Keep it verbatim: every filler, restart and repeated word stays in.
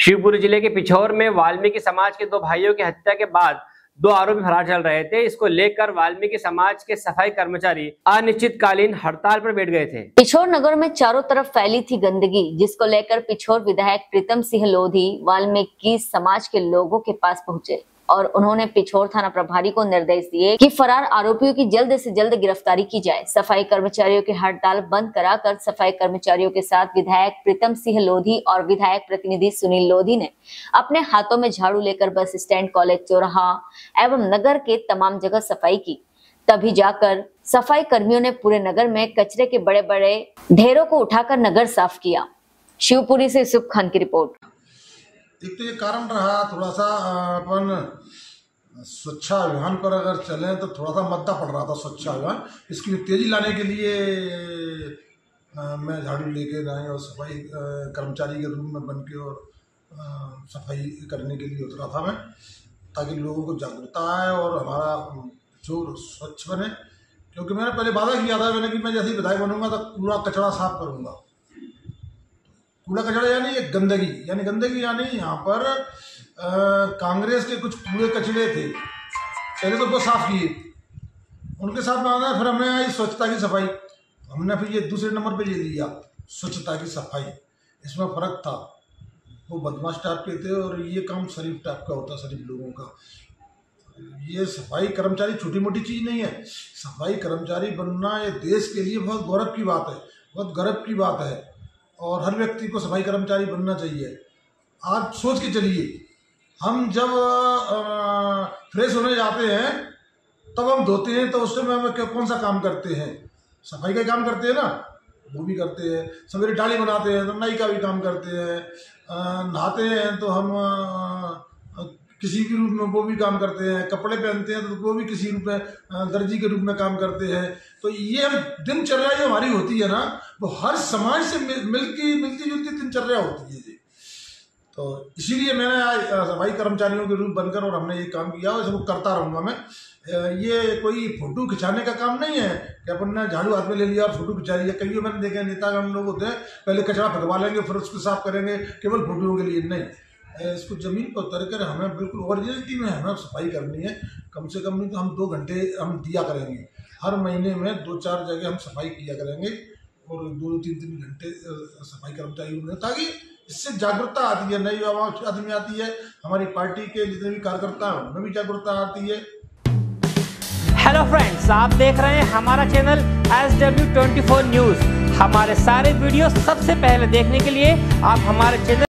शिवपुरी जिले के पिछोर में वाल्मीकि समाज के दो भाइयों की हत्या के बाद दो आरोपी फरार चल रहे थे। इसको लेकर वाल्मीकि समाज के सफाई कर्मचारी अनिश्चितकालीन हड़ताल पर बैठ गए थे। पिछोर नगर में चारों तरफ फैली थी गंदगी, जिसको लेकर पिछोर विधायक प्रीतम सिंह लोधी वाल्मीकि समाज के लोगों के पास पहुंचे और उन्होंने पिछोर थाना प्रभारी को निर्देश दिए कि फरार आरोपियों की जल्द से जल्द गिरफ्तारी की जाए। सफाई कर्मचारियों की हड़ताल बंद कराकर सफाई कर्मचारियों के साथ विधायक प्रीतम सिंह लोधी और विधायक प्रतिनिधि सुनील लोधी ने अपने हाथों में झाड़ू लेकर बस स्टैंड, कॉलेज चौराहा एवं नगर के तमाम जगह सफाई की। तभी जाकर सफाई कर्मियों ने पूरे नगर में कचरे के बड़े बड़े ढेरों को उठाकर नगर साफ किया। शिवपुरी से यूसुफ खान की रिपोर्ट। एक तो ये कारण रहा, थोड़ा सा अपन स्वच्छ अभियान पर अगर चलें तो थोड़ा सा मद्दा पड़ रहा था स्वच्छ अभियान। इसकी तेजी लाने के लिए आ, मैं झाड़ू लेके जाए और सफाई कर्मचारी के रूप में बन के और आ, सफाई करने के लिए उतरा था मैं, ताकि लोगों को जागरूकता आए और हमारा जो स्वच्छ बने। क्योंकि मैंने पहले वादा किया था मैंने कि मैं जैसे ही विधायक बनूंगा तो कूड़ा कचरा साफ करूंगा। कूड़ा कचरा यानी ये गंदगी यानी गंदगी यानी यहाँ पर आ, कांग्रेस के कुछ कूड़े कचरे थे, पहले तो वो साफ किए, उनके साथ में आना। फिर हमने आई स्वच्छता की सफाई, हमने फिर ये दूसरे नंबर पे ये लिया स्वच्छता की सफाई। इसमें फर्क था, वो बदमाश टाइप के थे और ये काम शरीफ टाइप का होता, शरीफ लोगों का। ये सफाई कर्मचारी छोटी मोटी चीज़ नहीं है। सफाई कर्मचारी बनना ये देश के लिए बहुत गौरव की बात है, बहुत गर्व की बात है और हर व्यक्ति को सफाई कर्मचारी बनना चाहिए। आप सोच के चलिए, हम जब फ्रेश होने जाते हैं तब हम धोते हैं, तो उस समय हम कौन सा काम करते हैं? सफाई का काम करते हैं ना, वो भी करते हैं। सवेरे डाली बनाते हैं तो नाई का भी काम करते हैं। नहाते हैं तो हम आ, किसी के रूप में वो भी काम करते हैं। कपड़े पहनते हैं तो वो भी किसी रूप में दर्जी के रूप में काम करते हैं। तो ये हम दिनचर्या जो हमारी होती है ना, वो हर समाज से मिल मिलती मिलती जुलती दिनचर्या होती है जी। तो इसीलिए मैंने आज सफाई कर्मचारियों के रूप बनकर और हमने ये काम किया और इसको करता रहूँगा मैं। ये कोई फोटो खिंचाने का काम नहीं है कि अपन ने झाड़ू हाथ में ले लिया और फोटो खिंचा लिया। कई मैंने देखे नेतागण लोग होते हैं, पहले कचरा फटवा लेंगे फिर उसको साफ करेंगे केवल फोटोओं के लिए। नहीं, इसको जमीन पर उतर कर हमें बिल्कुल ओरिजिनलिटी में हमें सफाई करनी है। कम से कम नहीं तो हम दो घंटे हम दिया करेंगे, हर महीने में दो चार जगह हम सफाई किया करेंगे और दो दो तीन तीन घंटे सफाई कर्मचारी होंगे, ताकि इससे जागरूकता आती है, नई आदमी आती है, हमारी पार्टी के जितने भी कार्यकर्ता हैं उनमें भी जागरूकता आती है। हेलो फ्रेंड्स, आप देख रहे हैं हमारा channel S W twenty four news. हमारे सारे वीडियो सबसे पहले देखने के लिए आप हमारे चैनल